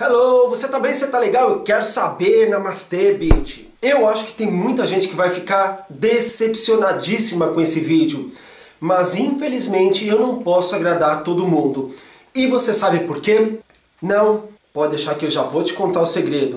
Hello, você tá bem? Você tá legal? Eu quero saber, Namastê, bitch. Eu acho que tem muita gente que vai ficar decepcionadíssima com esse vídeo, mas infelizmente eu não posso agradar todo mundo. E você sabe por quê? Não, pode deixar que eu já vou te contar o segredo.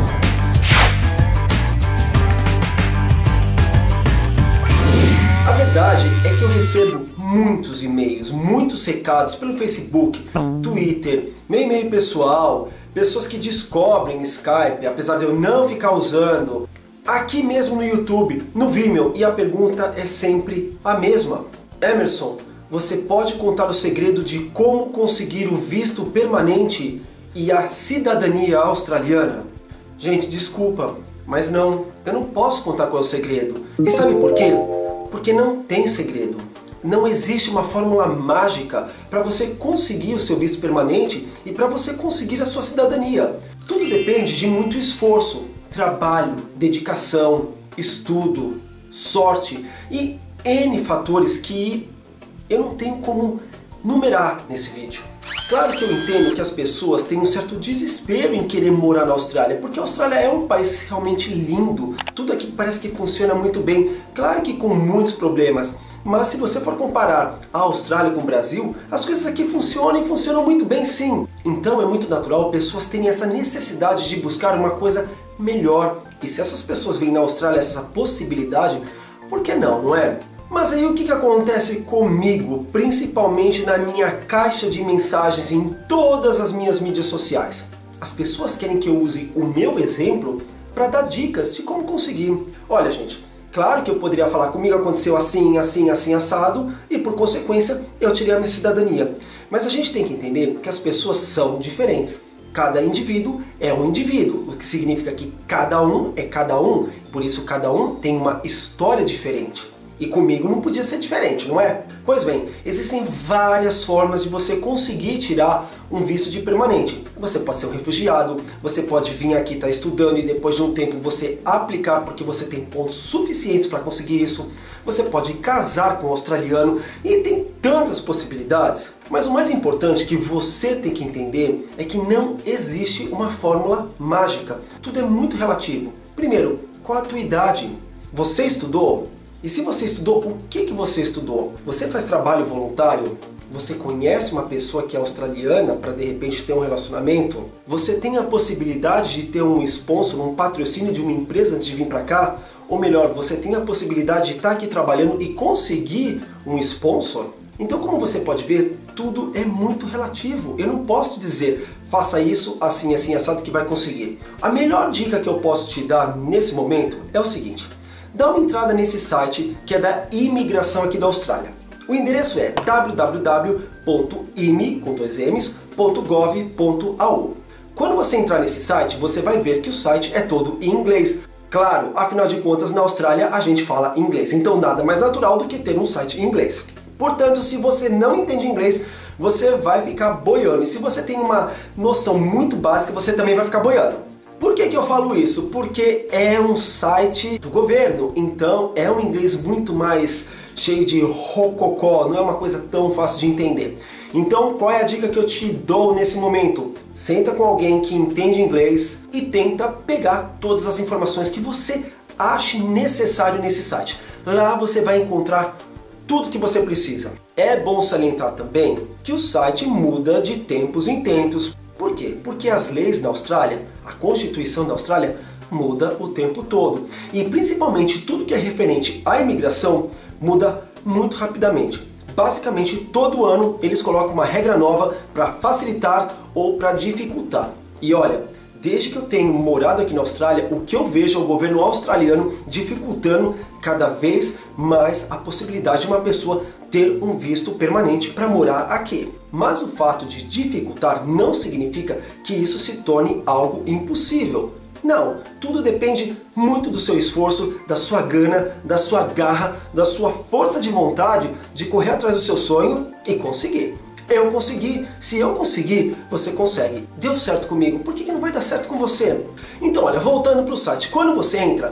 A verdade é que eu recebo muitos e-mails, muitos recados pelo Facebook, Twitter, meu e-mail pessoal, pessoas que descobrem Skype, apesar de eu não ficar usando, aqui mesmo no YouTube, no Vimeo, e a pergunta é sempre a mesma. Emerson, você pode contar o segredo de como conseguir o visto permanente e a cidadania australiana? Gente, desculpa, mas não, eu não posso contar qual é o segredo. E sabe por quê? Porque não tem segredo. Não existe uma fórmula mágica para você conseguir o seu visto permanente e para você conseguir a sua cidadania. Tudo depende de muito esforço, trabalho, dedicação, estudo, sorte e N fatores que eu não tenho como numerar nesse vídeo. Claro que eu entendo que as pessoas têm um certo desespero em querer morar na Austrália, porque a Austrália é um país realmente lindo, tudo aqui parece que funciona muito bem, claro que com muitos problemas, mas se você for comparar a Austrália com o Brasil, as coisas aqui funcionam e funcionam muito bem sim. Então é muito natural pessoas terem essa necessidade de buscar uma coisa melhor, e se essas pessoas veem na Austrália essa possibilidade, por que não, não é? Mas aí o que acontece comigo, principalmente na minha caixa de mensagens em todas as minhas mídias sociais? As pessoas querem que eu use o meu exemplo para dar dicas de como conseguir. Olha, gente, claro que eu poderia falar comigo aconteceu assim, assim, assim, assado e por consequência eu tirei a minha cidadania. Mas a gente tem que entender que as pessoas são diferentes. Cada indivíduo é um indivíduo, o que significa que cada um é cada um, por isso cada um tem uma história diferente. E comigo não podia ser diferente, não é? Pois bem, existem várias formas de você conseguir tirar um visto de permanente. Você pode ser um refugiado, você pode vir aqui estar estudando e depois de um tempo você aplicar porque você tem pontos suficientes para conseguir isso. Você pode casar com um australiano e tem tantas possibilidades. Mas o mais importante que você tem que entender é que não existe uma fórmula mágica. Tudo é muito relativo. Primeiro, qual a tua idade? Você estudou? E se você estudou, o que você estudou? Você faz trabalho voluntário? Você conhece uma pessoa que é australiana para de repente ter um relacionamento? Você tem a possibilidade de ter um sponsor, um patrocínio de uma empresa antes de vir para cá? Ou melhor, você tem a possibilidade de estar aqui trabalhando e conseguir um sponsor? Então, como você pode ver, tudo é muito relativo. Eu não posso dizer, faça isso assim, assim, assado que vai conseguir. A melhor dica que eu posso te dar nesse momento é o seguinte. Dá uma entrada nesse site que é da imigração aqui da Austrália. O endereço é www.imi.gov.au. Quando você entrar nesse site, você vai ver que o site é todo em inglês. Claro, afinal de contas, na Austrália a gente fala inglês, então nada mais natural do que ter um site em inglês. Portanto, se você não entende inglês, você vai ficar boiando. E se você tem uma noção muito básica, você também vai ficar boiando. Por que eu falo isso? Porque é um site do governo, então é um inglês muito mais cheio de rococó, não é uma coisa tão fácil de entender. Então qual é a dica que eu te dou nesse momento? Senta com alguém que entende inglês e tenta pegar todas as informações que você ache necessário nesse site. Lá você vai encontrar tudo que você precisa. É bom salientar também que o site muda de tempos em tempos. Por quê? Porque as leis na Austrália, a Constituição da Austrália, muda o tempo todo. E principalmente tudo que é referente à imigração muda muito rapidamente. Basicamente todo ano eles colocam uma regra nova para facilitar ou para dificultar. E olha, desde que eu tenho morado aqui na Austrália, o que eu vejo é o governo australiano dificultando cada vez mais a possibilidade de uma pessoa ter um visto permanente para morar aqui. Mas o fato de dificultar não significa que isso se torne algo impossível. Não, tudo depende muito do seu esforço, da sua gana, da sua garra, da sua força de vontade de correr atrás do seu sonho e conseguir. Eu consegui, se eu conseguir, você consegue. Deu certo comigo, por que não vai dar certo com você? Então olha, voltando para o site, quando você entra,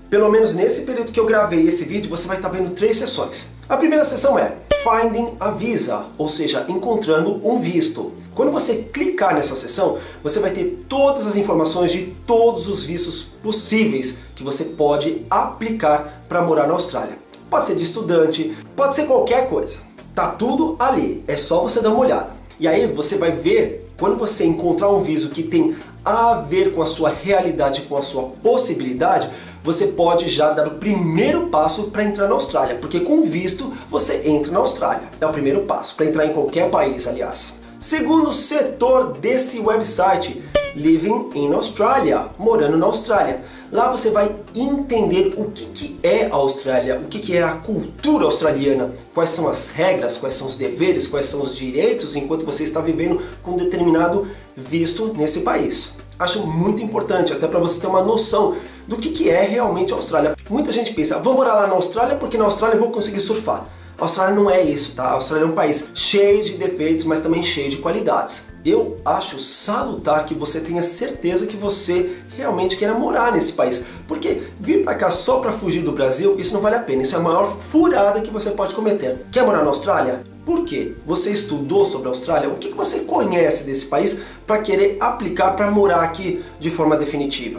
Pelo menos nesse período que eu gravei esse vídeo, você vai estar vendo 3 sessões. A primeira sessão é Finding a Visa, ou seja, encontrando um visto. Quando você clicar nessa sessão, você vai ter todas as informações de todos os vistos possíveis que você pode aplicar para morar na Austrália. Pode ser de estudante, pode ser qualquer coisa. Tá tudo ali, é só você dar uma olhada. E aí você vai ver, quando você encontrar um visto que tem a ver com a sua realidade, com a sua possibilidade, você pode já dar o primeiro passo para entrar na Austrália, porque com visto você entra na Austrália. É o primeiro passo, para entrar em qualquer país, aliás. Segundo setor desse website, Living in Australia, morando na Austrália. Lá você vai entender o que é a Austrália, o que é a cultura australiana, quais são as regras, quais são os deveres, quais são os direitos enquanto você está vivendo com um determinado visto nesse país. Acho muito importante, até para você ter uma noção do que é realmente a Austrália. Muita gente pensa, vou morar lá na Austrália porque na Austrália eu vou conseguir surfar. A Austrália não é isso, tá? A Austrália é um país cheio de defeitos, mas também cheio de qualidades. Eu acho salutar que você tenha certeza que você realmente queira morar nesse país. Porque vir pra cá só pra fugir do Brasil, isso não vale a pena. Isso é a maior furada que você pode cometer. Quer morar na Austrália? Por quê? Você estudou sobre a Austrália? O que você conhece desse país para querer aplicar para morar aqui de forma definitiva?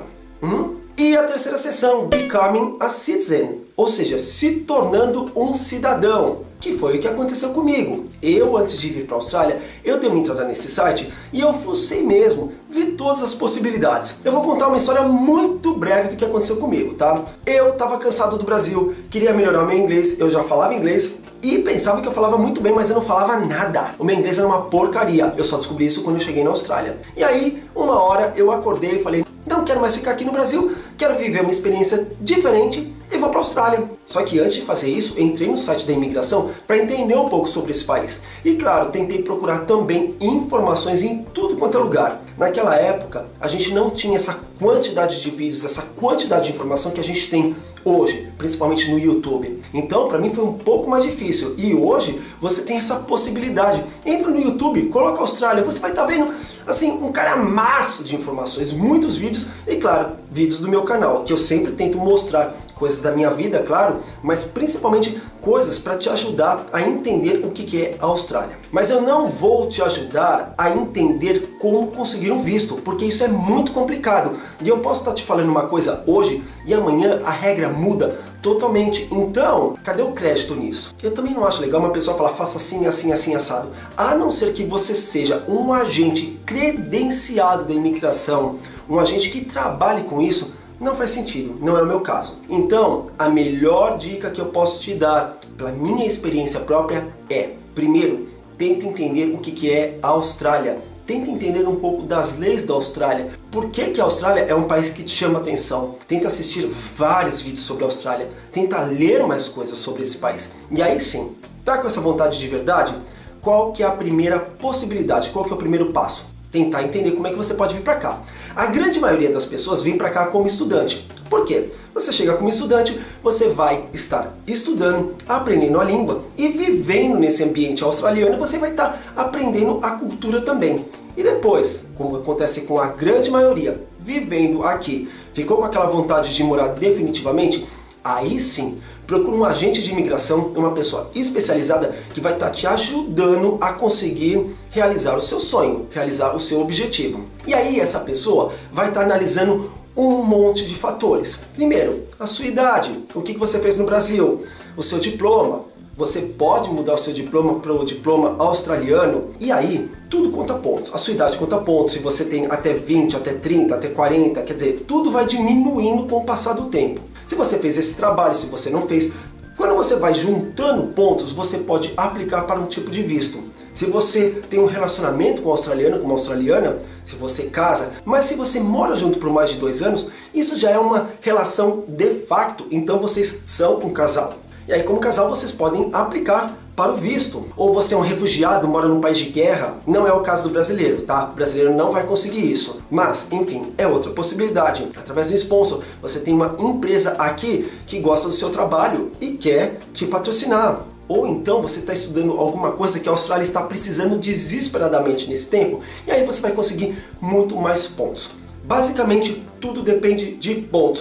E a terceira seção, Becoming a Citizen, ou seja, se tornando um cidadão, que foi o que aconteceu comigo. Eu, antes de vir para a Austrália, eu dei uma entrada nesse site e eu fucei mesmo, vi todas as possibilidades. Eu vou contar uma história muito breve do que aconteceu comigo, tá? Eu estava cansado do Brasil, queria melhorar meu inglês, eu já falava inglês, e pensava que eu falava muito bem, mas eu não falava nada. O meu inglês era uma porcaria. Eu só descobri isso quando eu cheguei na Austrália. E aí, uma hora, eu acordei e falei, não quero mais ficar aqui no Brasil, quero viver uma experiência diferente e vou para a Austrália. Só que antes de fazer isso, eu entrei no site da imigração para entender um pouco sobre esse país. E claro, tentei procurar também informações em tudo quanto é lugar. Naquela época, a gente não tinha essa quantidade de vídeos, essa quantidade de informação que a gente tem hoje, principalmente no YouTube. Então, para mim foi um pouco mais difícil. E hoje, você tem essa possibilidade. Entra no YouTube, coloca Austrália, você vai estar vendo, assim, um calhamaço de informações, muitos vídeos e, claro, vídeos do meu canal, que eu sempre tento mostrar coisas da minha vida, claro, mas principalmente coisas para te ajudar a entender o que é a Austrália. Mas eu não vou te ajudar a entender como conseguir um visto, porque isso é muito complicado. E eu posso estar te falando uma coisa hoje e amanhã a regra muda totalmente. Então, cadê o crédito nisso? Eu também não acho legal uma pessoa falar faça assim, assim, assim, assado. A não ser que você seja um agente credenciado da imigração, um agente que trabalhe com isso, não faz sentido, não é o meu caso. Então, a melhor dica que eu posso te dar, pela minha experiência própria, é, primeiro, tenta entender o que é a Austrália. Tenta entender um pouco das leis da Austrália. Por que a Austrália é um país que te chama atenção? Tenta assistir vários vídeos sobre a Austrália. Tenta ler mais coisas sobre esse país. E aí sim, tá com essa vontade de verdade? Qual que é a primeira possibilidade? Qual que é o primeiro passo? Tentar entender como é que você pode vir para cá. A grande maioria das pessoas vem para cá como estudante. Por quê? Você chega como estudante, você vai estar estudando, aprendendo a língua e vivendo nesse ambiente australiano, você vai estar aprendendo a cultura também. E depois, como acontece com a grande maioria, vivendo aqui, ficou com aquela vontade de morar definitivamente? Aí sim, procura um agente de imigração, uma pessoa especializada que vai estar te ajudando a conseguir realizar o seu sonho, realizar o seu objetivo. E aí essa pessoa vai estar analisando um monte de fatores. Primeiro, a sua idade, o que você fez no Brasil, o seu diploma. Você pode mudar o seu diploma para o diploma australiano e aí tudo conta pontos. A sua idade conta pontos, se você tem até 20, até 30, até 40, quer dizer, tudo vai diminuindo com o passar do tempo. Se você fez esse trabalho, se você não fez, quando você vai juntando pontos, você pode aplicar para um tipo de visto. Se você tem um relacionamento com um australiano, com uma australiana, se você casa, mas se você mora junto por mais de 2 anos, isso já é uma relação de facto, então vocês são um casal. E aí, como casal, vocês podem aplicar para o visto. Ou você é um refugiado, mora num país de guerra, não é o caso do brasileiro, tá? O brasileiro não vai conseguir isso. Mas, enfim, é outra possibilidade. Através do sponsor, você tem uma empresa aqui que gosta do seu trabalho e quer te patrocinar. Ou então você está estudando alguma coisa que a Austrália está precisando desesperadamente nesse tempo, e aí você vai conseguir muito mais pontos. Basicamente, tudo depende de pontos.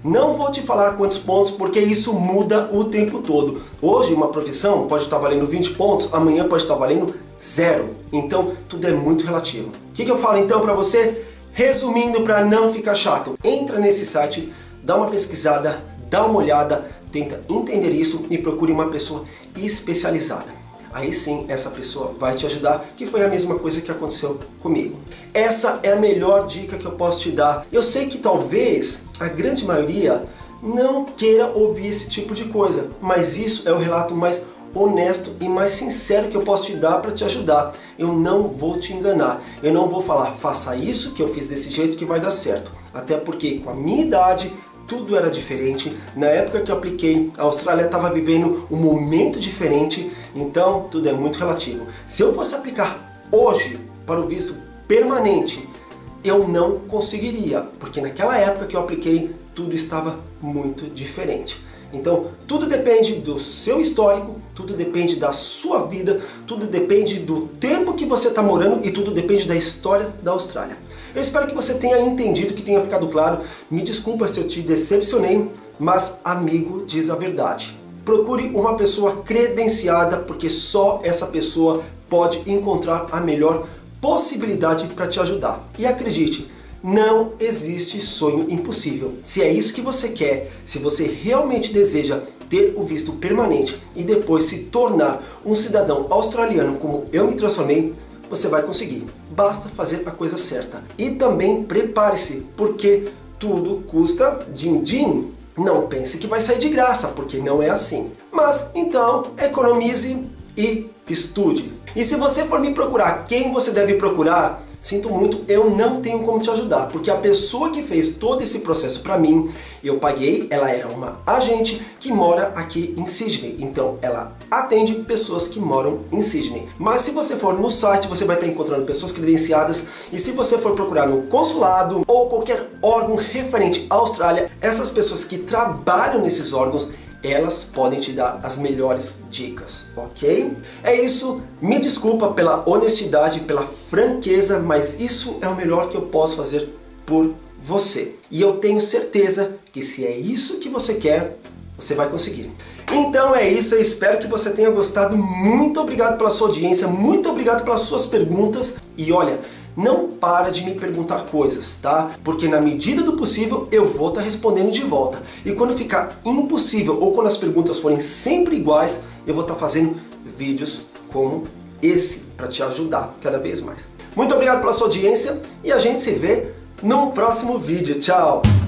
Não vou te falar quantos pontos, porque isso muda o tempo todo. Hoje uma profissão pode estar valendo 20 pontos, amanhã pode estar valendo 0. Então tudo é muito relativo. O que eu falo então para você? Resumindo, para não ficar chato, entra nesse site, dá uma pesquisada, dá uma olhada, tenta entender isso e procure uma pessoa especializada. Aí sim, essa pessoa vai te ajudar, que foi a mesma coisa que aconteceu comigo. Essa é a melhor dica que eu posso te dar. Eu sei que talvez a grande maioria não queira ouvir esse tipo de coisa, mas isso é o relato mais honesto e mais sincero que eu posso te dar para te ajudar. Eu não vou te enganar, eu não vou falar, faça isso que eu fiz desse jeito que vai dar certo. Até porque com a minha idade, tudo era diferente. Na época que eu apliquei, a Austrália estava vivendo um momento diferente, então tudo é muito relativo. Se eu fosse aplicar hoje para o visto permanente, eu não conseguiria, porque naquela época que eu apliquei, tudo estava muito diferente. Então, tudo depende do seu histórico, tudo depende da sua vida, tudo depende do tempo que você está morando e tudo depende da história da Austrália. Eu espero que você tenha entendido, que tenha ficado claro. Me desculpa se eu te decepcionei, mas amigo diz a verdade. Procure uma pessoa credenciada, porque só essa pessoa pode encontrar a melhor possibilidade para te ajudar. E acredite, não existe sonho impossível. Se é isso que você quer, se você realmente deseja ter o visto permanente e depois se tornar um cidadão australiano como eu me transformei, você vai conseguir. Basta fazer a coisa certa. E também prepare-se, porque tudo custa din-din. Não pense que vai sair de graça, porque não é assim. Mas então, economize e estude. E se você for me procurar quem você deve procurar, sinto muito, eu não tenho como te ajudar, porque a pessoa que fez todo esse processo para mim, eu paguei, ela era uma agente que mora aqui em Sydney, então ela atende pessoas que moram em Sydney. Mas se você for no site, você vai estar encontrando pessoas credenciadas, e se você for procurar no consulado ou qualquer órgão referente à Austrália, essas pessoas que trabalham nesses órgãos, elas podem te dar as melhores dicas, ok? É isso, me desculpa pela honestidade, pela franqueza, mas isso é o melhor que eu posso fazer por você. E eu tenho certeza que se é isso que você quer, você vai conseguir. Então é isso, eu espero que você tenha gostado. Muito obrigado pela sua audiência, muito obrigado pelas suas perguntas. E olha, não para de me perguntar coisas, tá? Porque na medida do possível eu vou estar respondendo de volta. E quando ficar impossível ou quando as perguntas forem sempre iguais, eu vou estar fazendo vídeos como esse para te ajudar cada vez mais. Muito obrigado pela sua audiência e a gente se vê num próximo vídeo. Tchau!